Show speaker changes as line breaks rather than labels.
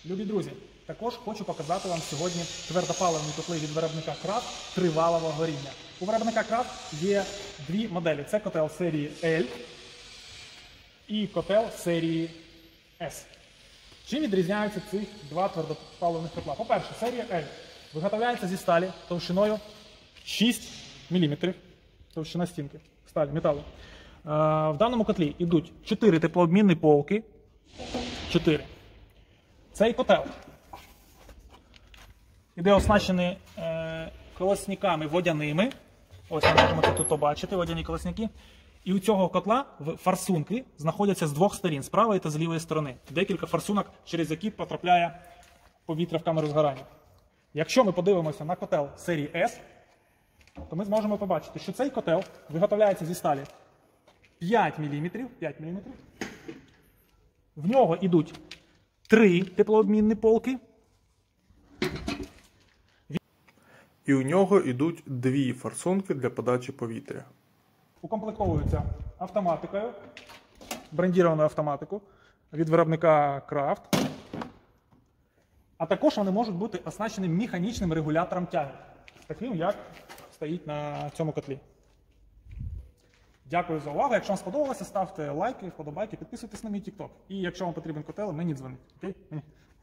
Любі друзі, також хочу показати вам сьогодні твердопаливні котли від виробника Крафт тривалого горіння. У виробника Крафт є дві моделі. Це котел серії L і котел серії S. Чим відрізняються ці два твердопаливних котла? По-перше, серія L виготовляється зі сталі товщиною 6 мм, товщина стінки, сталі, металу. В даному котлі йдуть 4 теплообмінні полки. 4. Цей котел іде оснащений колосниками водяними. Ось ми можемо це тут побачити, водяні колосники. І у цього котла форсунки знаходяться з двох сторін, з правої та з лівої сторони. Декілька форсунок, через які потрапляє повітря в камеру згорання. Якщо ми подивимося на котел серії S, то ми зможемо побачити, що цей котел виготовляється зі сталі 5 мм. В нього йдуть 3 теплообмінні полки.
І у нього йдуть 2 форсунки для подачі повітря.
Укомплектовуються автоматикою, брендірованою автоматику від виробника Крафт. А також вони можуть бути оснащені механічним регулятором тяги, таким, як стоїть на цьому котлі. Дякую за увагу. Якщо вам сподобалося, ставте лайки, вподобайки, підписуйтесь на мій TikTok. І якщо вам потрібен котел, мені дзвоніть. Окей?